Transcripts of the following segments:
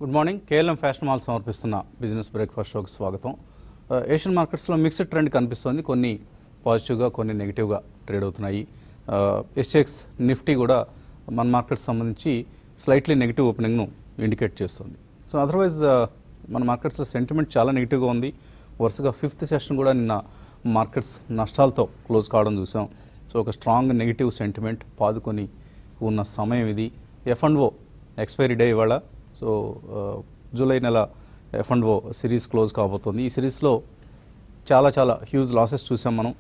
Good morning. KLM fashion mall సమర్పిస్తున్న business breakfast షోకి స్వాగతం. ఏషియన్ మార్కెట్స్లో మిక్స్డ్ ట్రెండ్ కనిపిస్తుంది. కొన్ని పాజిటివ్గా, కొన్ని నెగిటివ్గా ట్రేడ్ అవుతున్నాయి. ఎస్ఎక్స్ నిఫ్టీ కూడా మన మార్కెట్స్ సంబంధించి స్లైట్లీ నెగిటివ్ ఓపెనింగ్ను ఇండికేట్ చేస్తుంది. సో అదర్వైజ్ మన మార్కెట్స్లో సెంటిమెంట్ చాలా నెగిటివ్గా ఉంది. వరుసగా 5th సెషన్ కూడా నిన్న మార్కెట్స్ నష్టాలతో క్లోజ్ కావడం చూసాం. సో ఒక స్ట్రాంగ్ నెగిటివ్ సెంటిమెంట్ పాదుకొని ఉన్న సమయం ఇది. F&O ఎక్స్పైరీ డే ఇవాళ. సో జూలై నెల F&O సిరీస్ క్లోజ్ కాబోతుంది. ఈ సిరీస్లో చాలా హ్యూజ్ లాసెస్ చూసాం మనం.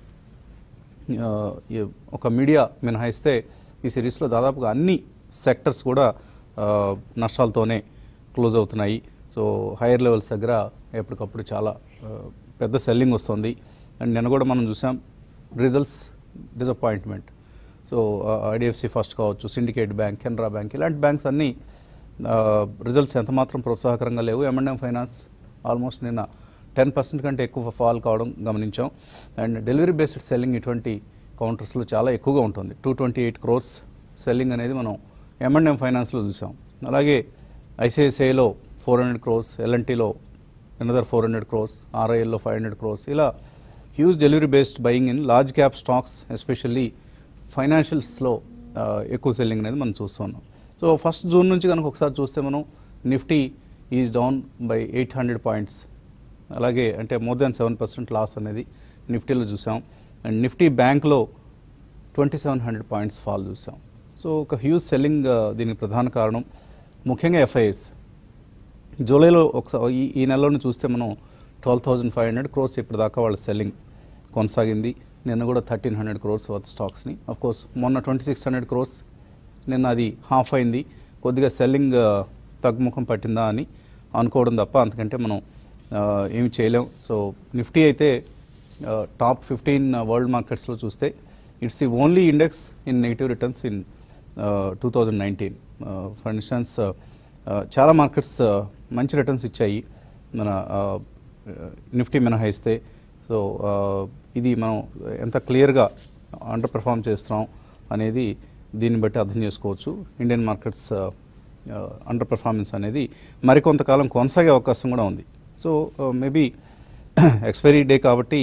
ఒక మీడియా మినహాయిస్తే ఈ సిరీస్లో దాదాపుగా అన్ని సెక్టర్స్ కూడా నష్టాలతోనే క్లోజ్ అవుతున్నాయి. సో హైయర్ లెవెల్స్ దగ్గర ఎప్పటికప్పుడు చాలా పెద్ద సెల్లింగ్ వస్తుంది. అండ్ నిన్న కూడా మనం చూసాం results disappointment. So IDFC first కావచ్చు, సిండికేట్ బ్యాంక్, కెనరా బ్యాంక్, ఇలాంటి బ్యాంక్స్ అన్నీ రిజల్ట్స్ ఎంతమాత్రం ప్రోత్సాహకరంగా లేవు. M&M ఫైనాన్స్ ఆల్మోస్ట్ నిన్న 10% కంటే ఎక్కువ ఫాల్ కావడం గమనించాం. అండ్ డెలివరీ బేస్డ్ సెల్లింగ్ ఇటువంటి కౌంటర్స్లో చాలా ఎక్కువగా ఉంటుంది. 228 crores సెల్లింగ్ అనేది మనం M&M ఫైనాన్స్లో చూసాం. అలాగే ఐసిఐసిఐలో 400 crores, L&Tలో another 400 crores, RILలో 500 crores. ఇలా huge delivery based buying in large cap stocks, especially ఫైనాన్షియల్స్లో ఎక్కువ సెల్లింగ్ అనేది మనం చూస్తున్నాం. సో 1st June నుంచి కనుక ఒకసారి చూస్తే మనం Nifty is down by 800 points. అలాగే అంటే మోర్ దాన్ 7% లాస్ అనేది నిఫ్టీలో చూసాం. అండ్ నిఫ్టీ బ్యాంక్లో 2700 points ఫాల్ చూసాం. సో ఒక హ్యూజ్ సెల్లింగ్ దీనికి ప్రధాన కారణం ముఖ్యంగా FIIs. జూలైలో ఒకసారి ఈ నెలలోనే చూస్తే మనం 12,500 crores ఇప్పటిదాకా వాళ్ళ సెల్లింగ్ కొనసాగింది. నిన్న కూడా 1,300 crores వర్త్ స్టాక్స్ని. అఫ్కోర్స్ మొన్న 2,600 crores, నిన్న అది హాఫ్ అయింది. కొద్దిగా సెల్లింగ్ తగ్గుముఖం పట్టిందా అని అనుకోవడం తప్ప అంతకంటే మనం ఏమి చేయలేం. సో నిఫ్టీ అయితే టాప్ 15 వరల్డ్ మార్కెట్స్లో చూస్తే it's the only index in negative returns in 2019. For instance చాలా మార్కెట్స్ మంచి రిటర్న్స్ ఇచ్చాయి మన నిఫ్టీ మినహాయిస్తే. సో ఇది మనం ఎంత క్లియర్గా అండర్ పెర్ఫామ్ చేస్తున్నాం అనేది దీన్ని బట్టి అర్థం చేసుకోవచ్చు. ఇండియన్ మార్కెట్స్ అండర్ పెర్ఫార్మెన్స్ అనేది మరికొంతకాలం కొనసాగే అవకాశం కూడా ఉంది. సో మేబీ ఎక్స్పైరీ డే కాబట్టి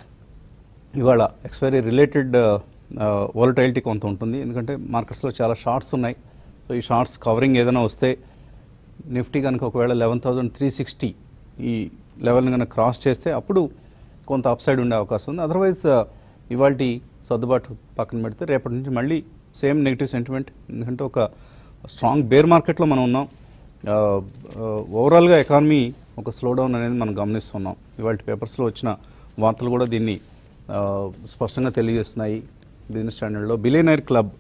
ఇవాళ ఎక్స్పైరీ రిలేటెడ్ వాలటైలిటీ కొంత ఉంటుంది. ఎందుకంటే మార్కెట్స్లో చాలా షార్ట్స్ ఉన్నాయి. సో ఈ షార్ట్స్ కవరింగ్ ఏదైనా వస్తే నిఫ్టీ కనుక ఒకవేళ 11,360 ఈ లెవెల్ని కనుక క్రాస్ చేస్తే అప్పుడు కొంత అప్సైడ్ ఉండే అవకాశం ఉంది. అదర్వైజ్ ఇవాల్టి సర్దుబాటు పక్కన పెడితే రేపటి నుంచి మళ్ళీ సేమ్ నెగిటివ్ సెంటిమెంట్. ఎందుకంటే ఒక స్ట్రాంగ్ బేర్ మార్కెట్లో మనం ఉన్నాం. ఓవరాల్గా ఎకానమీ ఒక స్లో డౌన్ అనేది మనం గమనిస్తున్నాం. ఇవాళ పేపర్స్లో వచ్చిన వార్తలు కూడా దీన్ని స్పష్టంగా తెలియజేస్తున్నాయి. బిజినెస్ స్టాండర్డ్లో బిలియనైర్ క్లబ్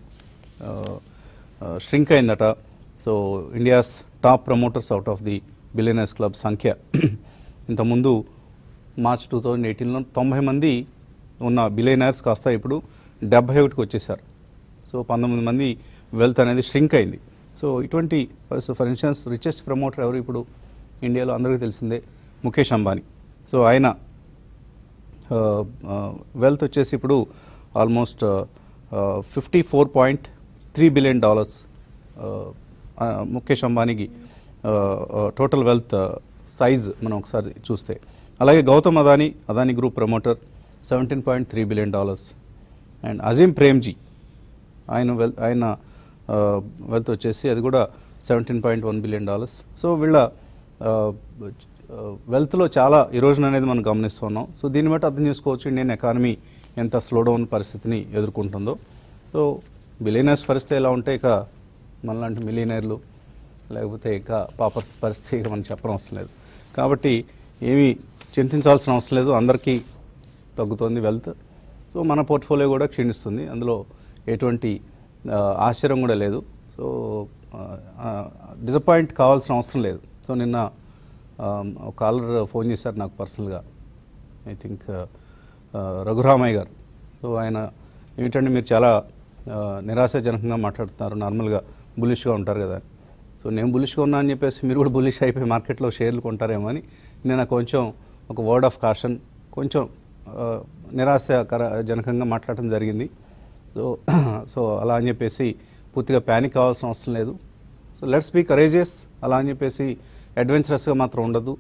ష్రింక్ అయిందట. So India's top promoters out of the billionaires club సంఖ్య ఇంతకుముందు మార్చ్ 2018లో 90 మంది ఉన్న బిలియనైర్స్ కాస్త ఇప్పుడు 71కి వచ్చేసారు. సో 19 మంది వెల్త్ అనేది ష్రింక్ అయింది. సో ఇటువంటి ఫర్ ఇన్స్టెన్స్ రిచెస్ట్ ప్రమోటర్ ఎవరు ఇప్పుడు ఇండియాలో అందరికీ తెలిసిందే, ముఖేష్ అంబానీ. సో ఆయన వెల్త్ వచ్చేసి ఇప్పుడు ఆల్మోస్ట్ $54.3 billion ముఖేష్ అంబానీకి టోటల్ వెల్త్ సైజ్ మనం ఒకసారి చూస్తే. అలాగే Gautam Adani group promoter $17.3 billion. And Azim Premji ఆయన వెల్త్ వచ్చేసి అది కూడా $17.1 billion. సో వీళ్ళ వెల్త్లో చాలా ఇరోజన్ అనేది మనం గమనిస్తున్నాం. సో దీన్ని బట్టి అర్థం చేసుకోవచ్చు ఇండియన్ ఎకానమీ ఎంత స్లో డౌన్ పరిస్థితిని ఎదుర్కొంటుందో. సో బిలియనర్స్ పరిస్థితి ఎలా ఉంటే ఇక మనలాంటి మిలియనర్లు లేకపోతే ఇక పాపర్స్ పరిస్థితి ఇక మనం చెప్పడం అవసరం లేదు. కాబట్టి ఏమీ చింతించాల్సిన అవసరం లేదు. అందరికీ తగ్గుతుంది వెల్త్. సో మన పోర్ట్ఫోలియో కూడా క్షీణిస్తుంది. అందులో ఎటువంటి ఆశ్చర్యం కూడా లేదు. సో డిసప్పాయింట్ కావాల్సిన అవసరం లేదు. సో నిన్న ఒక కాలర్ ఫోన్ చేశారు నాకు పర్సనల్గా, ఐ థింక్ రఘురామయ్య గారు. సో ఆయన ఏమిటంటే మీరు చాలా నిరాశాజనకంగా మాట్లాడుతున్నారు, నార్మల్గా బులిష్గా ఉంటారు కదా. సో నేను బులిష్గా ఉన్నా అని చెప్పేసి మీరు కూడా బులిష్ అయిపోయి మార్కెట్లో షేర్లు కొంటారేమో అని నేను కొంచెం ఒక వర్డ్ ఆఫ్ కాషన్, కొంచెం నిరాశజనకంగా మాట్లాడటం జరిగింది. సో అలా అని చెప్పేసి పూర్తిగా ప్యానిక్ కావాల్సిన అవసరం లేదు. సో లెట్స్ బీ కరేజియస్ అలా అని చెప్పేసి అడ్వెంచరస్గా మాత్రం ఉండదు.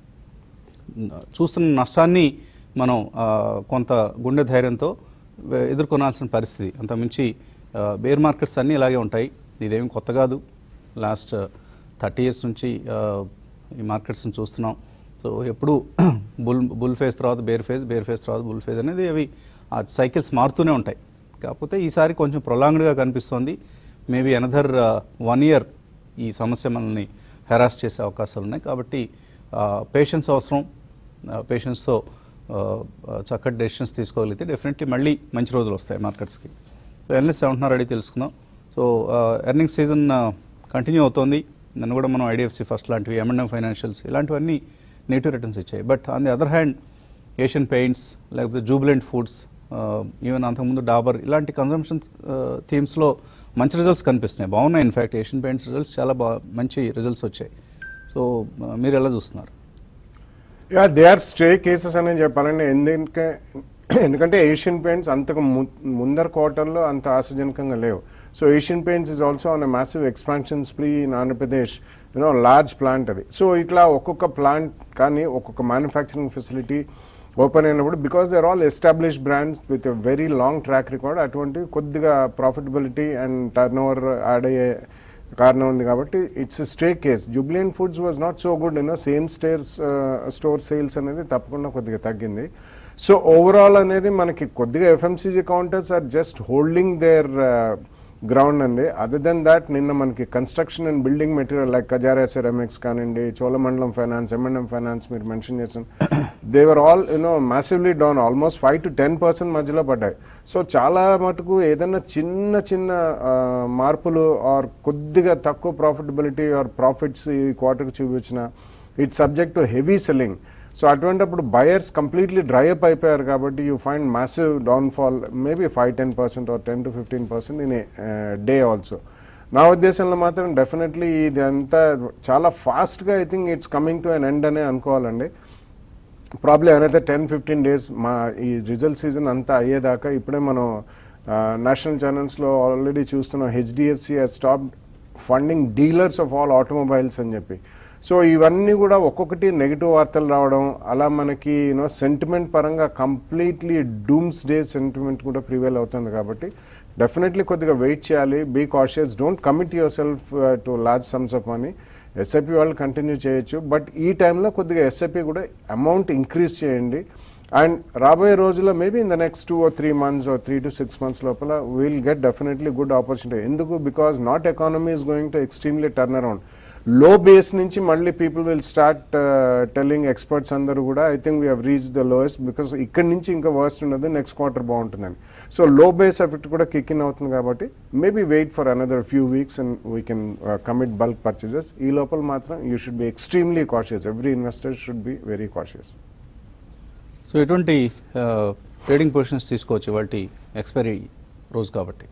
చూస్తున్న నష్టాన్ని మనం కొంత గుండె ధైర్యంతో ఎదుర్కొనాల్సిన పరిస్థితి. అంతకుమించి బేర్ మార్కెట్స్ అన్నీ ఇలాగే ఉంటాయి. ఇదేమి కొత్త కాదు. లాస్ట్ 30 years నుంచి ఈ మార్కెట్స్ని చూస్తున్నాం. సో ఎప్పుడు బుల్ ఫేజ్ తర్వాత బేర్ ఫేజ్ తర్వాత బుల్ ఫేజ్ అనేది అవి ఆ సైకిల్స్ మారుతూనే ఉంటాయి. కాకపోతే ఈసారి కొంచెం ప్రొలాంగ్డ్గా కనిపిస్తోంది. మేబీ అనదర్ 1 year ఈ సమస్య మనల్ని హెరాస్ చేసే అవకాశాలు ఉన్నాయి. కాబట్టి పేషెన్స్ అవసరం. పేషెన్స్తో చక్కటి డెసిషన్స్ తీసుకోగలిగితే డెఫినెట్లీ మళ్ళీ మంచి రోజులు వస్తాయి మార్కెట్స్కి. సో ఎనలిస్ట్ ఏమంటున్నారు అడిగి తెలుసుకుందాం. సో ఎర్నింగ్ సీజన్ కంటిన్యూ అవుతోంది. నన్ను కూడా మనం ఐడిఎఫ్సి ఫస్ట్ లాంటివి, M&M ఫైనాన్షియల్స్ ఇలాంటివన్నీ నెగిటివ్ రిటర్న్స్ ఇచ్చాయి. But on the other hand Asian paints, లేకపోతే జూబిలెంట్ ఫుడ్స్, ఈవెన్ అంతకుముందు డాబర్ ఇలాంటి కన్జంప్షన్ థీమ్స్లో మంచి రిజల్ట్స్ కనిపిస్తున్నాయి, బాగున్నాయి. ఇన్ఫ్యాక్ట్ ఏషియన్ పెయింట్స్ రిజల్ట్స్ చాలా మంచి రిజల్ట్స్ వచ్చాయి. సో మీరు ఎలా చూస్తున్నారు? దే ఆర్ స్ట్రే కేసెస్ అనేది చెప్పాలండి. ఎందుకంటే ఏషియన్ పెయింట్స్ అంతకు ముందర క్వార్టర్లో అంత ఆశాజనకంగా లేవు. So Asian paints is also on a massive expansion spree in Andhra Pradesh, large plant అది. సో ఇట్లా ఒక్కొక్క ప్లాంట్ కానీ ఒక్కొక్క మ్యానుఫ్యాక్చరింగ్ ఫెసిలిటీ ఓపెన్ అయినప్పుడు, because they are all established brands with a very long track record, అటువంటి కొద్దిగా profitability and turnover add అయ్యే కారణం ఉంది. కాబట్టి it's stray case. Jubilant foods was not so good, same store sales అనేది తప్పకుండా కొద్దిగా తగ్గింది. సో ఓవరాల్ అనేది మనకి కొద్దిగా FMCG counters are just holding their ground అండి. అదర్ దెన్ దాట్ నిన్న మనకి construction and building material like Kajaria ceramics కానివ్వండి, చోళమండలం ఫైనాన్స్, M&M ఫైనాన్స్ మీరు మెన్షన్ చేసిన, they were all massively down. Almost 5 to 10% మధ్యలో పడ్డాయి. సో చాలా మటుకు ఏదైనా చిన్న మార్పులు ఆర్ కొద్దిగా తక్కువ ప్రాఫిటబిలిటీ ఆర్ ప్రాఫిట్స్ ఈ క్వార్టర్కి చూపించిన, it's subject to heavy selling. So అటువంటిప్పుడు బయర్స్ కంప్లీట్లీ డ్రై అప్ అయిపోయారు. కాబట్టి you find massive downfall, maybe 5-10% or 10 to 15% in a day also. నా ఉద్దేశంలో మాత్రం డెఫినెట్లీ ఇది అంతా చాలా ఫాస్ట్గా I think it's coming to an end అనే అనుకోవాలండి. ప్రాబ్లీ అనైతే 10-15 days మా ఈ రిజల్ట్ సీజన్ అంతా అయ్యేదాకా. ఇప్పుడే మనం నేషనల్ ఛానల్స్లో ఆల్రెడీ చూస్తున్నాం, HDFC has stopped funding dealers of all automobiles అని చెప్పి. సో ఇవన్నీ కూడా ఒక్కొక్కటి నెగిటివ్ వార్తలు రావడం, అలా మనకి సెంటిమెంట్ పరంగా కంప్లీట్లీ డూమ్స్ డే సెంటిమెంట్ కూడా ప్రివేల్ అవుతుంది. కాబట్టి డెఫినెట్లీ కొద్దిగా వెయిట్ చేయాలి. Be cautious, don't commit yourself to large sums of money. SIP వాళ్ళు కంటిన్యూ చేయొచ్చు, బట్ ఈ టైంలో కొద్దిగా SIP కూడా అమౌంట్ ఇంక్రీజ్ చేయండి. అండ్ రాబోయే రోజుల్లో maybe in the next 2 or 3 months or 3 to 6 months లోపల will get definitely good opportunity. ఎందుకు? Because not economy is going to extremely turn around. Low base నుంచి మళ్ళీ people will start telling, experts అందరూ కూడా I think we have reach the lowest, because ఇక్కడి నుంచి ఇంకా worst ఉండదు, నెక్స్ట్ క్వార్టర్ బాగుంటుందని. సో లో బేస్ ఎఫెక్ట్ కూడా కిక్ ఇన్ అవుతుంది. కాబట్టి maybe wait for another few weeks and we can commit bulk purchases. ఈ లోపల మాత్రం you should be extremely cautious. Every investor should be very cautious. So ఎటువంటి trading positions తీసుకోవచ్చు వాటి expiry రోజు కాబట్టి?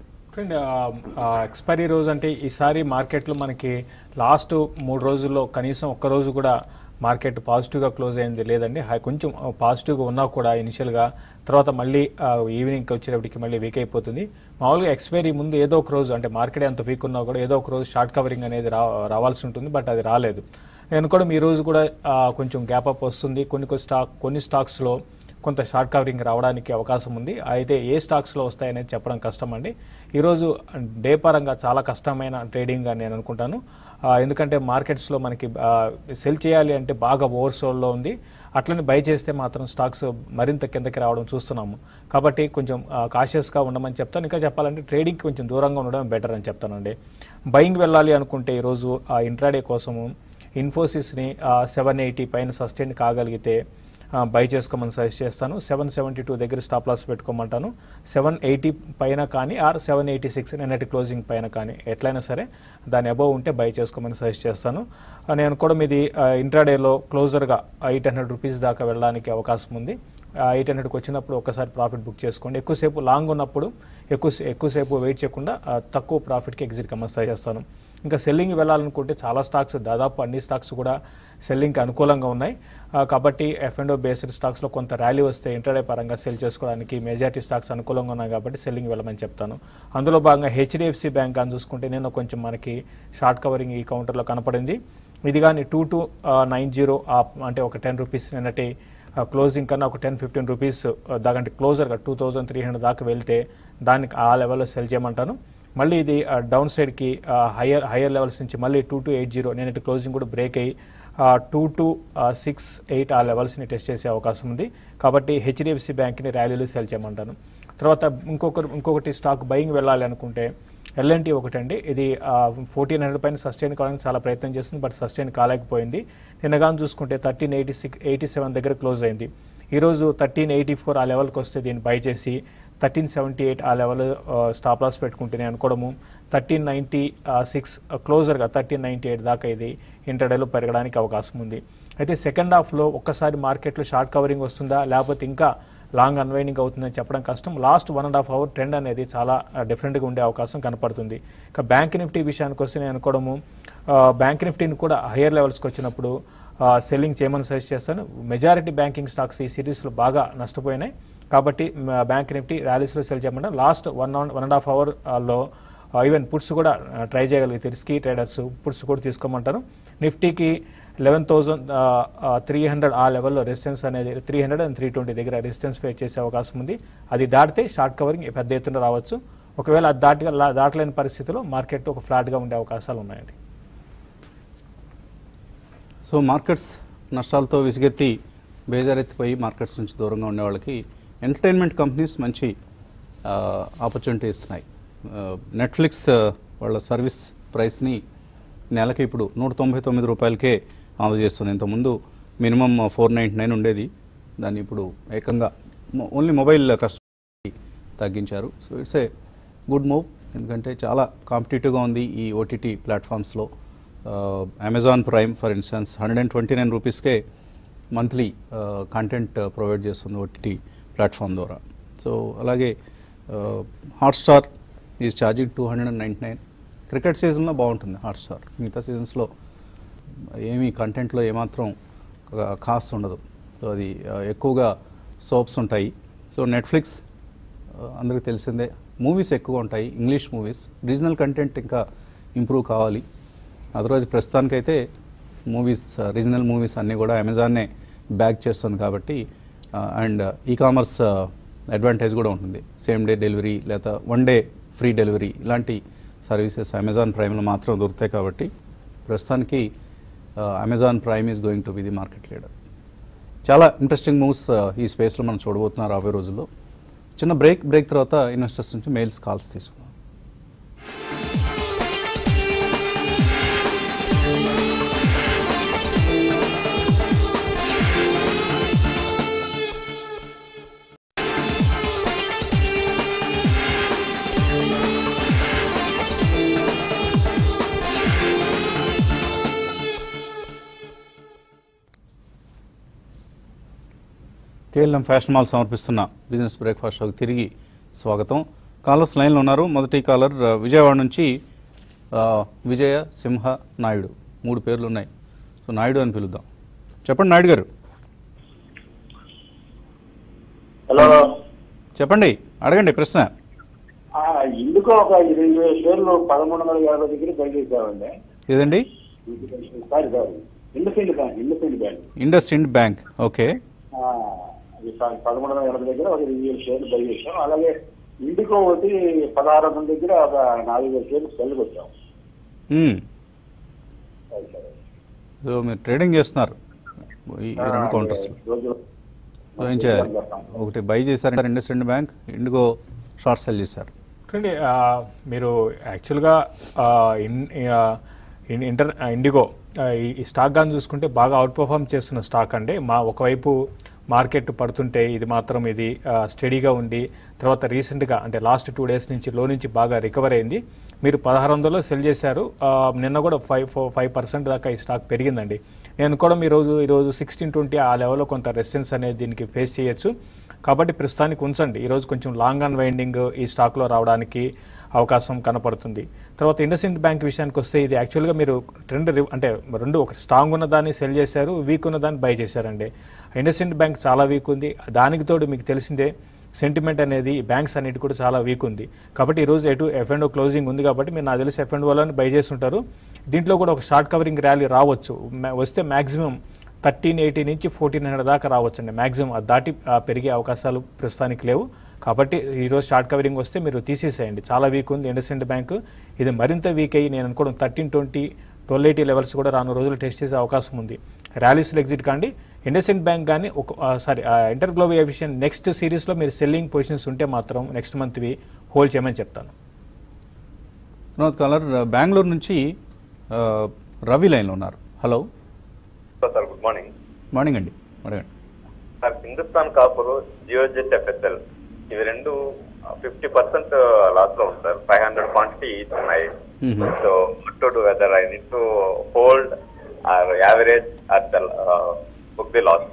ఎక్స్పైరీ రోజు అంటే ఈసారి మార్కెట్లో మనకి లాస్ట్ 3 రోజుల్లో కనీసం ఒక్క రోజు కూడా మార్కెట్ పాజిటివ్గా క్లోజ్ అయింది లేదండి. కొంచెం పాజిటివ్గా ఉన్నా కూడా ఇనిషియల్గా, తర్వాత మళ్ళీ ఈవినింగ్కి వచ్చేటప్పటికి మళ్ళీ వీక్ అయిపోతుంది. మామూలుగా ఎక్స్పైరీ ముందు ఏదో ఒక రోజు, అంటే మార్కెట్ ఎంత వీక్ ఉన్నా కూడా ఏదో ఒక రోజు షార్ట్ కవరింగ్ అనేది రావాల్సి ఉంటుంది, బట్ అది రాలేదు. నేను కూడా ఈ రోజు కూడా కొంచెం గ్యాప్ అప్ వస్తుంది. కొన్ని స్టాక్స్లో కొంత షార్ట్ కవరింగ్ రావడానికి అవకాశం ఉంది. అయితే ఏ స్టాక్స్లో వస్తాయనేది చెప్పడం కష్టం అండి. ఈరోజు డే పరంగా చాలా కష్టమైన ట్రేడింగ్ అని నేను అనుకుంటాను. ఎందుకంటే మార్కెట్స్లో మనకి సెల్ చేయాలి అంటే బాగా ఓవర్సోల్లో ఉంది. అట్లని బై చేస్తే మాత్రం స్టాక్స్ మరింత కిందకి రావడం చూస్తున్నాము. కాబట్టి కొంచెం కాషియస్గా ఉండమని చెప్తాను. ఇంకా చెప్పాలంటే ట్రేడింగ్కి కొంచెం దూరంగా ఉండడం బెటర్ అని చెప్తానండి. బయింగ్ వెళ్ళాలి అనుకుంటే ఈరోజు ఇంట్రాడే కోసము ఇన్ఫోసిస్ని 780 పైన సస్టైన్ కాగలిగితే బై చేసుకోమని సజెస్ట్ చేస్తాను. 772 దగ్గర స్టాప్ లాస్ పెట్టుకోమంటాను. 780 పైన కానీ ఆర్ 786 నిన్నటి క్లోజింగ్ పైన కానీ ఎట్లయినా సరే దాని అబోవ్ ఉంటే బై చేసుకోమని సజెస్ట్ చేస్తాను. నేను కూడా మీది ఇంట్రాడేలో క్లోజర్గా 800 రూపీస్ దాకా వెళ్ళడానికి అవకాశం ఉంది. 800కి వచ్చినప్పుడు ఒకసారి ప్రాఫిట్ బుక్ చేసుకోండి. ఎక్కువసేపు లాంగ్ ఉన్నప్పుడు ఎక్కువసేపు వెయిట్ చేయకుండా తక్కువ ప్రాఫిట్కి ఎగ్జిట్ కమ్మని సజెస్ట్ చేస్తాను. ఇంకా సెల్లింగ్ వెళ్ళాలనుకుంటే చాలా స్టాక్స్, దాదాపు అన్ని స్టాక్స్ కూడా సెల్లింగ్కి అనుకూలంగా ఉన్నాయి. కాబట్టి F&O బేస్డ్ స్టాక్స్లో కొంత ర్యాలీ వస్తే ఇంట్రాడే పరంగా సెల్ చేసుకోవడానికి మెజారిటీ స్టాక్స్ అనుకూలంగా ఉన్నాయి. కాబట్టి సెల్లింగ్ వెళ్ళమని చెప్తాను. అందులో భాగంగా HDFC బ్యాంక్ అని చూసుకుంటే నేను కొంచెం మనకి షార్ట్ కవరింగ్ ఈ కౌంటర్లో కనపడింది. ఇది కానీ 2290 అంటే ఒక 10 రూపీస్ నిన్నటి క్లోజింగ్ కన్నా ఒక 10-15 రూపీస్ దాకంటే క్లోజర్గా 2300 దాకా వెళ్తే దానికి ఆ లెవెల్లో సెల్ చేయమంటాను. మళ్ళీ ఇది డౌన్ సైడ్కి హయ్యర్ లెవెల్స్ నుంచి మళ్ళీ 2280 నిన్నటి క్లోజింగ్ కూడా బ్రేక్ అయ్యి 2268 ఆ లెవెల్స్ని టెస్ట్ చేసే అవకాశం ఉంది. కాబట్టి హెచ్డిఎఫ్సి బ్యాంక్ని ర్యాలీలో సెల్ చేయమంటాను. తర్వాత ఇంకొకటి స్టాక్ బయింగ్ వెళ్ళాలి అనుకుంటే ఎల్ఎన్టీ ఒకటండి. ఇది 1400 పైన సస్టైన్ కావడానికి చాలా ప్రయత్నం చేస్తుంది, బట్ సస్టైన్ కాలేకపోయింది. నిన్నగాను చూసుకుంటే 1387 దగ్గర క్లోజ్ అయింది. ఈరోజు 1384 ఆ లెవెల్కి వస్తే దీన్ని బై చేసి 1378 ఆ లెవెల్ స్టాప్ లాస్ పెట్టుకుంటే నేను అనుకోవడము 1396 క్లోజర్గా 1398 దాకా ఇది ఇంటర్డేలో పెరగడానికి అవకాశం ఉంది. అయితే సెకండ్ హాఫ్లో ఒక్కసారి మార్కెట్లో షార్ట్ కవరింగ్ వస్తుందా లేకపోతే ఇంకా లాంగ్ అన్వైండింగ్ అవుతుందని చెప్పడం కష్టం. లాస్ట్ 1.5 అవర్ ట్రెండ్ అనేది చాలా డిఫరెంట్గా ఉండే అవకాశం కనపడుతుంది. ఇక బ్యాంక్ నిఫ్టీ విషయానికి వస్తే నేను అనుకోవడము బ్యాంక్ నిఫ్టీని కూడా హయ్యర్ లెవెల్స్కి వచ్చినప్పుడు సెల్లింగ్ చేయమని సజెస్ట్ చేస్తాను. మెజారిటీ బ్యాంకింగ్ స్టాక్స్ ఈ సిరీస్లో బాగా నష్టపోయినాయి కాబట్టి బ్యాంక్ నిఫ్టీ ర్యాలీస్లో సెల్ చేయమంటే లాస్ట్ 1.5 అవర్లో ఈవెన్ పుట్స్ కూడా ట్రై చేయగలిగితే రిస్కీ ట్రేడర్స్ పుట్స్ కూడా తీసుకోమంటారు. నిఫ్టీకి 11,300 ఆ లెవెల్లో రెసిస్టెన్స్ అనేది 300 and 320 దగ్గర రెసిస్టెన్స్ ఫేస్ చేసే అవకాశం ఉంది. అది దాటితే షార్ట్ కవరింగ్ పెద్ద ఎత్తున రావచ్చు. ఒకవేళ అది దాటలేని పరిస్థితిలో మార్కెట్ ఒక ఫ్లాట్గా ఉండే అవకాశాలు ఉన్నాయండి. సో మార్కెట్స్ నష్టాలతో విసిగెత్తి బేజారెత్తిపోయి మార్కెట్స్ నుంచి దూరంగా ఉండే వాళ్ళకి ఎంటర్టైన్మెంట్ కంపెనీస్ మంచి ఆపర్చునిటీ ఇస్తున్నాయి. నెట్ఫ్లిక్స్ వాళ్ళ సర్వీస్ ప్రైస్ని నెలకి ఇప్పుడు 199 రూపాయలకే అందజేస్తుంది. ఇంతకుముందు మినిమం 499 ఉండేది, దాన్ని ఇప్పుడు ఏకంగా ఓన్లీ మొబైల్ కస్టమర్కి తగ్గించారు. So it's a good move, ఎందుకంటే చాలా కాంపిటేటివ్గా ఉంది ఈ ఓటీటీ ప్లాట్ఫామ్స్లో. అమెజాన్ ప్రైమ్ ఫర్ ఇన్స్టెన్స్ 129 రూపీస్కే మంత్లీ కంటెంట్ ప్రొవైడ్ చేస్తుంది ఓటీటీ ప్లాట్ఫామ్ ద్వారా. సో అలాగే హాట్స్టార్ ఈజ్ ఛార్జింగ్ 299. క్రికెట్ సీజన్లో బాగుంటుంది హాట్స్టార్, మిగతా సీజన్స్లో ఏమీ కంటెంట్లో ఏమాత్రం కాస్ట్ ఉండదు. సో అది ఎక్కువగా సోప్స్ ఉంటాయి. సో నెట్ఫ్లిక్స్ అందరికీ తెలిసిందే, మూవీస్ ఎక్కువ ఉంటాయి, ఇంగ్లీష్ మూవీస్. రీజనల్ కంటెంట్ ఇంకా ఇంప్రూవ్ కావాలి. అదర్వైజ్ ప్రస్తుతానికైతే మూవీస్, రీజనల్ మూవీస్ అన్నీ కూడా అమెజాన్నే బ్యాక్ చేస్తుంది కాబట్టి, అండ్ ఈ కామర్స్ అడ్వాంటేజ్ కూడా ఉంటుంది. సేమ్ డే డెలివరీ లేదా 1 డే ఫ్రీ డెలివరీ ఇలాంటి సర్వీసెస్ అమెజాన్ ప్రైమ్లో మాత్రం దొరుకుతాయి కాబట్టి ప్రస్తుతానికి Amazon Prime is going to be the market leader. చాలా ఇంట్రెస్టింగ్ మూవ్స్ ఈ స్పేస్లో మనం చూడబోతున్నారు రాబోయే రోజుల్లో. చిన్న బ్రేక్ తర్వాత ఇన్వెస్టర్స్ నుంచి మెయిల్స్, కాల్స్ తీసుకుందాం. కేఎల్ఎం ఫ్యాషన్ మాల్ సమర్పిస్తున్న బిజినెస్ బ్రేక్ఫాస్ట్ షోకి తిరిగి స్వాగతం. కాలర్స్ లైన్లో ఉన్నారు. మొదటి కాలర్ విజయవాడ నుంచి విజయ సింహ నాయుడు, 3 పేర్లు ఉన్నాయి. సో నాయుడు అని పిలుద్దాం. చెప్పండి నాయుడు గారు. హలో చెప్పండి, అడగండి ప్రశ్న. ఇందుకు ఒక 20 షేర్లు 1350 దగ్గర బై చేసామండి. ఏదండి? ఇండస్ ఇండ్ బ్యాంక్. ఓకే, 1380 దగ్గర ఒక 20 షేర్లు బై చేసాం. అలాగే ఇండికో ఒకటి 1600 దగ్గర ఒక 4000 షేర్లు సెల్ పెట్టాం. సో మీరు ట్రేడింగ్ చేస్తున్నారు ఈ 2 కౌంటర్స్. ఏం చేయాలి? ఒకటి బై చేశారు IndusInd bank, IndiGo short sell చేశారు. చూడండి, మీరు యాక్చువల్గా ఇండిగో ఈ స్టాక్ కానీ చూసుకుంటే బాగా అవుట్ పర్ఫార్మ్ చేస్తున్న స్టాక్ అండి. ఒకవైపు మార్కెట్ పడుతుంటే ఇది మాత్రం ఇది స్టడీగా ఉండి తర్వాత రీసెంట్గా అంటే లాస్ట్ 2 డేస్ నుంచి లో నుంచి బాగా రికవర్ అయింది. మీరు 1600లో సెల్ చేశారు. నిన్న కూడా 5% దాకా ఈ స్టాక్ పెరిగిందండి. నేను కూడా ఈరోజు 1620 ఆ లెవెల్లో కొంత రెసిస్టెన్స్ అనేది దీనికి ఫేస్ చేయొచ్చు. కాబట్టి ప్రస్తుతానికి ఉంచండి. ఈరోజు కొంచెం లాంగ్ అండ్ వైండింగ్ ఈ స్టాక్లో రావడానికి అవకాశం కనపడుతుంది. తర్వాత ఇండస్ఇండ్ బ్యాంక్ విషయానికి వస్తే ఇది యాక్చువల్గా మీరు ట్రెండ్ అంటే రెండు, ఒక స్ట్రాంగ్ ఉన్న దాన్ని సెల్ చేశారు, వీక్ ఉన్న దాన్ని బై చేశారండి. ఇండస్ఇండ్ బ్యాంక్ చాలా వీక్ ఉంది. దానికి తోడు మీకు తెలిసిందే సెంటిమెంట్ అనేది బ్యాంక్స్ అన్నిటి కూడా చాలా వీక్ ఉంది. కాబట్టి ఈరోజు ఎటు F&O క్లోజింగ్ ఉంది కాబట్టి మీరు నాకు తెలిసి F&Oలోనే బై చేసి ఉంటారు. దీంట్లో కూడా ఒక షార్ట్ కవరింగ్ ర్యాలీ రావచ్చు. వస్తే మ్యాక్సిమం 1380 నుంచి 1400 దాకా రావచ్చు అండి. మ్యాక్సిమం అది దాటి పెరిగే అవకాశాలు ప్రస్తుతానికి లేవు. కాబట్టి ఈరోజు షార్ట్ కవరింగ్ వస్తే మీరు తీసేసేయండి. చాలా వీక్ ఉంది ఇండస్ఇండ్ బ్యాంక్. ఇది మరింత వీక్ అయ్యి నేను అనుకోవడం 1320, 1280 లెవెల్స్ కూడా రాను రోజులు టెస్ట్ చేసే అవకాశం ఉంది. ర్యాలీస్లో ఎగ్జిట్ కాండి. ఇండస్ఇండ్ బ్యాంక్ కానీ ఇంటర్ గ్లోబల్ ఏవియేషన్ నెక్స్ట్ సిరీస్లో మీరు సెల్లింగ్ పొజిషన్స్ ఉంటే మాత్రం నెక్స్ట్ మంత్వి హోల్డ్ చేయమని చెప్తాను. వినోద్ కాలర్ బెంగళూరు నుంచి రవి లైన్లో ఉన్నారు. Hello sir, good morning. Morning అండి. అడగండి sir. Hindustan copper, Geojit, FSL ఇవి రెండు 50% లాస్ లో ఉంది సార్. 500 క్వాంటిటీ ఉన్నాయి. So to do whether I need to hold or average at the book the loss?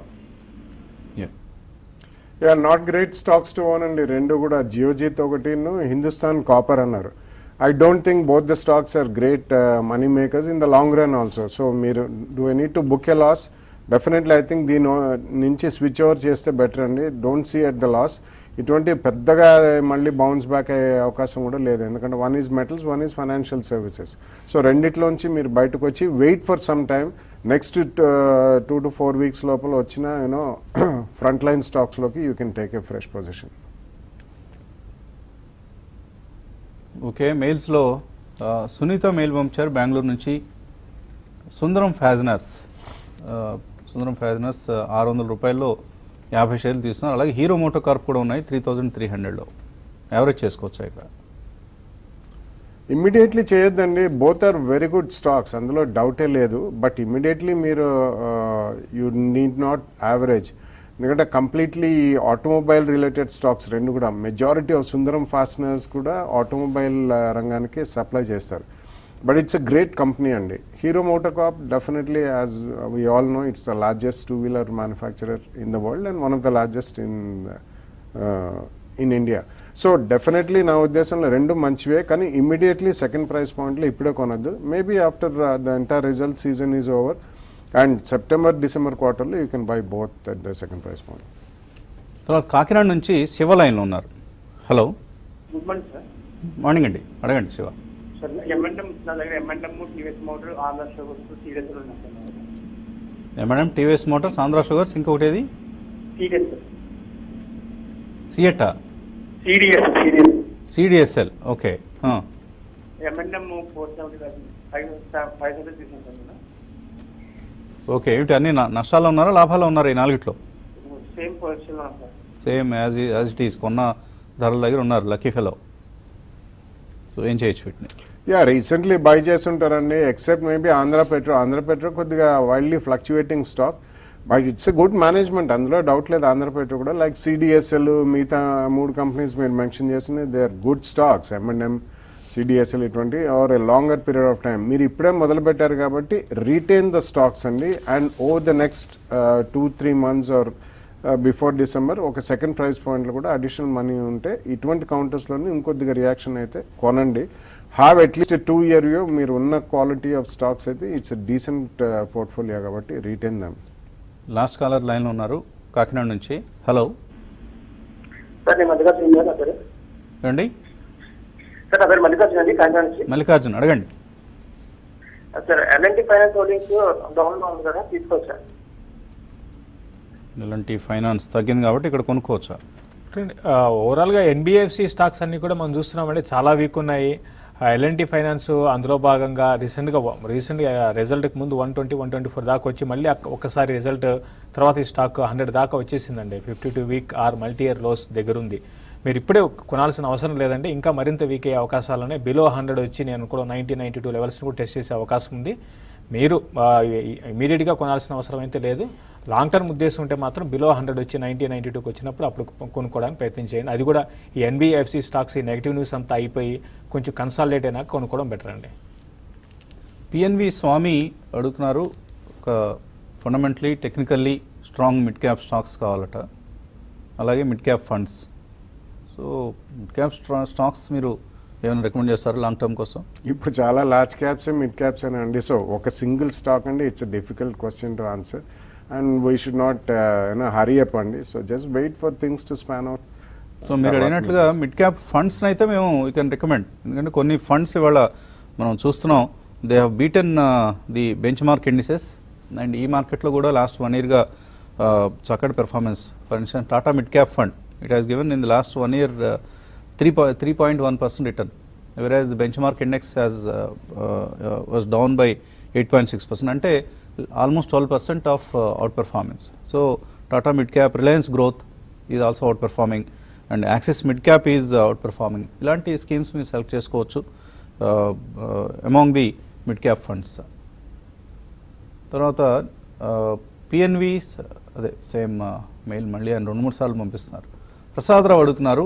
Not great stocks to own అండి. రెండు కూడా జియోజిత్ ఒకటిను హిందుస్థాన్ కాపర్ అన్నారు. I don't think both the stocks are great money makers in the long run also. So, do I need to book a loss? Definitely, I think దీని నుంచి switch over చేస్తే better అండి. Don't see at the loss. ఇటువంటి పెద్దగా మళ్ళీ bounce back అయ్యే అవకాశం కూడా లేదు. ఎందుకంటే one is metals, one is financial services. So రెండిట్లోంచి మీరు బయటకు వచ్చి wait for some time. Next 2 to 4 weeks లోపల వచ్చిన ఫ్రంట్ లైన్ స్టాక్స్లోకి you can take a fresh position. Okay, మెయిల్స్లో సునీత మెయిల్ పంపించారు బెంగళూరు నుంచి. సుందరం ఫ్యాజనర్స్ 600 రూపాయల్లో 50 షేర్లు తీసుకున్నారు. అలాగే హీరో మోటో కార్ప్ కూడా ఉన్నాయి 3300లో. యావరేజ్ చేసుకోవచ్చా ఇక్కడ? ఇమ్మీడియట్లీ చేయొద్దండి. Both are very good stocks, అందులో డౌటే లేదు. బట్ ఇమ్మీడియట్లీ మీరు యూ నీడ్ నాట్ యావరేజ్. ఎందుకంటే కంప్లీట్లీ ఆటోమొబైల్ రిలేటెడ్ స్టాక్స్ రెండు కూడా మెజారిటీ ఆఫ్ సుందరం ఫాస్టనర్స్ కూడా ఆటోమొబైల్ రంగానికి సప్లై చేస్తారు. But it's a great company అండి. Hero motor corp definitely, as we all know, it's the largest 2-wheeler manufacturer in the world and one of the largest in India. So definitely నా ఉద్దేశంలో రెండు మంచివే, కానీ immediately second price పాయింట్లో ఇప్పుడే కొనొద్దు. Maybe after the entire result season is over and September-December quarterly you can buy both at the second price point. తర్వాత కాకినాడ నుంచి శివ లైన్లో ఉన్నారు. Hello, good morning sir. Morning అండి. అడగండి శివ. సార్ M&M నా దగ్గర M&M, TVS motor, Andhra sugars, సీరియస్ ఉన్నాయి sir. M&M, TVS motors, Andhra sugars, ఇంకొకటి ఏది? సీరియస్ సార్. సియటా? CDSL. ఓకే. M&M 475 తీసుకున్నాను సార్. ఓకే, ఏమిటి అన్ని నష్టాల్లో ఉన్నారా లాభాల్లో ఉన్నారా ఈ నాలుగిట్లో? Same position sir. Same as it is, కొన్న ధరల దగ్గర ఉన్నారు. Lucky fellow. సో ఏం చేయొచ్చు వీటిని? రీసెంట్లీ బై చేస్తుంటారండి. ఎక్సెప్ట్ మేబీ ఆంధ్ర పెట్రో కొద్దిగా wildly fluctuating stock, but it's a good management, అందులో డౌట్ లేదు. ఆంధ్ర పెట్రో కూడా లైక్ CDSL, మిగతా 3 కంపెనీస్ మీరు మెన్షన్ చేసిన they are good stocks. M&M, CDSL ఇటువంటి are a longer period of time. మీరు ఇప్పుడే మొదలు పెట్టారు కాబట్టి రీటైన్ ద స్టాక్స్ అండి. And over the next 2-3 months or before December ఒక సెకండ్ ప్రైస్ పాయింట్లో కూడా అడిషనల్ మనీ ఉంటే ఇటువంటి కౌంటర్స్లోనే ఇంకొద్దిగా రియాక్షన్ అయితే కొనండి. Have at least 2 year view. మీరు ఉన్న క్వాలిటీ ఆఫ్ స్టాక్స్ అయితే ఇట్స్ డీసెంట్ పోర్ట్ఫోలియో కాబట్టి రీటైన్ దమ్. లాస్ట్ కాలర్ లైన్లో ఉన్నారు కాకినాడ నుంచి. హలో సార్, నేను మల్లికార్జున సార్. రండి సార్, నా పేరు మల్లికార్జున అండి, కాకినాడ నుంచి. మల్లికార్జున్, అడగండి. సార్, L&T ఫైనాన్స్ హోల్డింగ్స్ డౌన్లో ఉంది కదా, తీసుకోవచ్చా? L&T ఫైనాన్స్ తగ్గింది కాబట్టి ఇక్కడ కొనుక్కోవచ్చా? ఓవరాల్గా NBFC స్టాక్స్ అన్నీ కూడా మనం చూస్తున్నామంటే చాలా వీక్ ఉన్నాయి. L&T ఫైనాన్స్ అందులో భాగంగా రీసెంట్గా రిజల్ట్కి ముందు 120-124 దాకా వచ్చి మళ్ళీ ఒక్కసారి రిజల్ట్ తర్వాత ఈ స్టాక్ 100 దాకా వచ్చేసిందండి. 52 week or multi year lows దగ్గర ఉంది. మీరు ఇప్పుడే కొనాల్సిన అవసరం లేదండి. ఇంకా మరింత వీక్ అయ్యే అవకాశాలు ఉన్నాయి. బిలో 100 వచ్చి నేను కూడా 90-92 లెవెల్స్ని కూడా టెస్ట్ చేసే అవకాశం ఉంది. మీరు ఇమీడియట్గా కొనాల్సిన అవసరం అయితే లేదు. లాంగ్ టర్మ్ ఉద్దేశం ఉంటే మాత్రం బిలో 100 వచ్చి 90-92కి వచ్చినప్పుడు అప్పుడు కొనుక్కోవడానికి ప్రయత్నం చేయండి. అది కూడా ఈ NBFC స్టాక్స్ ఈ నెగిటివ్ న్యూస్ అంతా అయిపోయి కొంచెం కన్సాలిడేట్ అయినాక కొనుక్కోవడం బెటర్ అండి. PNV స్వామి అడుగుతున్నారు, ఒక fundamentally technically strong mid cap stocks కావాలట, అలాగే mid cap funds. So mid cap stocks మీరు ఏమైనా రికమెండ్ చేస్తారు లాంగ్ టర్మ్ కోసం? ఇప్పుడు చాలా లార్జ్ క్యాప్స్, మిడ్ క్యాప్స్ అని అండి. సో ఒక సింగిల్ స్టాక్ అండి, it's a difficult question to answer and we should not hurry up అండి. So just wait for things to span out. So మీరు అడిగినట్లుగా మిడ్ క్యాప్ ఫండ్స్ అయితే మేము we can recommend. ఎందుకంటే కొన్ని ఫండ్స్ ఇవాళ మనం చూస్తున్నాం they have beaten the benchmark indices and ఈ మార్కెట్లో కూడా లాస్ట్ 1 yearగా చక్కటి performance. For instance Tata mid cap fund it has given in the last 1 year 3.1% return, whereas the benchmark index was down by 8.6%, అంటే almost 12% of outperformance. So Tata mid cap, Reliance Growth is also outperforming and Axis mid cap is outperforming. ఇలాంటి schemes మీరు select చేసుకోవచ్చు among the mid cap funds. తర్వాత PNV అదే same mail మళ్ళీ ఆయన 2-3 సార్లు పంపిస్తున్నారు. ప్రసాదరావు అడుగుతున్నారు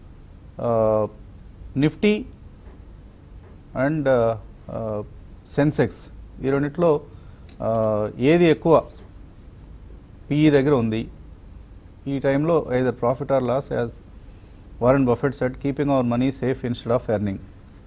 నిఫ్టీ అండ్ సెన్సెక్స్ ఈ రెండిట్లో ఏది ఎక్కువ పిఈ దగ్గర ఉంది ఈ టైంలో, either profit or loss, as Warren Buffett said keeping our money safe instead of earning.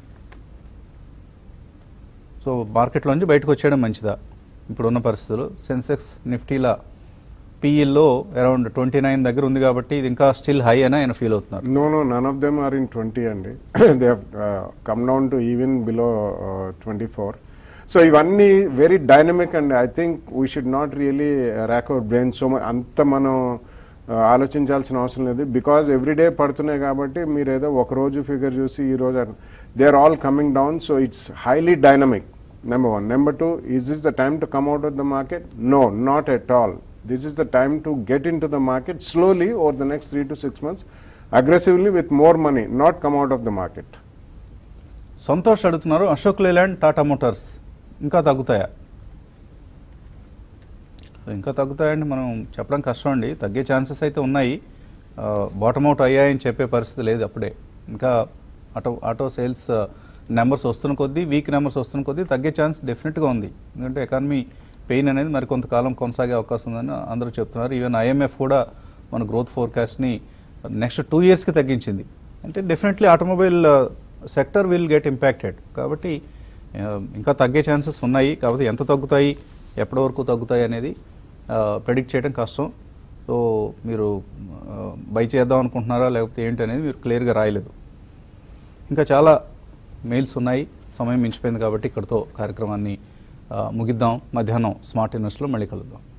So మార్కెట్లోంచి బయటకు వచ్చేయడం మంచిదా ఇప్పుడున్న పరిస్థితులు? సెన్సెక్స్ నిఫ్టీలా పిఈలో అరౌండ్ 29 దగ్గర ఉంది కాబట్టి ఇది ఇంకా స్టిల్ హై అని ఆయన ఫీల్ అవుతున్నారు. No, none of them are in 20 అండి. They have come down to even below 24. So ఇవన్నీ very dynamic and I think we should not really rack our brain so much. అంత మనం ఆలోచించాల్సిన అవసరం లేదు, బికాజ్ ఎవ్రీడే పడుతున్నాయి కాబట్టి మీరు ఏదో ఒకరోజు ఫిగర్ చూసి ఈరోజు they are all coming down. So it's highly dynamic, number 1. Number 2, is this the time to come out of the market? No, not at all. This is the time to get into the market slowly over the next 3 to 6 months, aggressively with more money, not come out of the market. Santosh అడుగుతున్నారు Ashok Layland Tata Motors ఇంకా తగ్గుతాయా? ఇంకా తగ్గుతాయండి మనం చెప్పడం కష్టం అండి. తగ్గే chances అయితే ఉన్నాయి. బాటమ్ అవుట్ అయ్యాయని చెప్పే పరిస్థితి లేదు అప్పుడే. ఇంకా ఆటో సేల్స్ నెంబర్స్ వస్తున్న కొద్దీ, వీక్ నెంబర్స్ వస్తున్న కొద్దీ తగ్గే ఛాన్స్ డెఫినెట్గా ఉంది. ఎందుకంటే ఎకానమీ పెయిన్ అనేది మరి కొంతకాలం కొనసాగే అవకాశం ఉందని అందరూ చెప్తున్నారు. ఈవెన్ ఐఎంఎఫ్ కూడా మన గ్రోత్ ఫోర్కాస్ట్ని నెక్స్ట్ 2 yearsకి తగ్గించింది. అంటే definitely automobile sector will get impacted. కాబట్టి ఇంకా తగ్గే ఛాన్సెస్ ఉన్నాయి. కాబట్టి ఎంత తగ్గుతాయి, ఎప్పటి వరకు తగ్గుతాయి అనేది ప్రెడిక్ట్ చేయడం కష్టం. సో మీరు బై చేద్దాం అనుకుంటున్నారా లేకపోతే ఏంటి అనేది మీరు క్లియర్గా రాయలేదు. ఇంకా చాలా మెయిల్స్ ఉన్నాయి, సమయం మించిపోయింది కాబట్టి ఇక్కడితో కార్యక్రమాన్ని ముగిద్దాం. మధ్యాహ్నం స్మార్ట్ ఇన్వెస్ట్లో మళ్ళీ కలుద్దాం.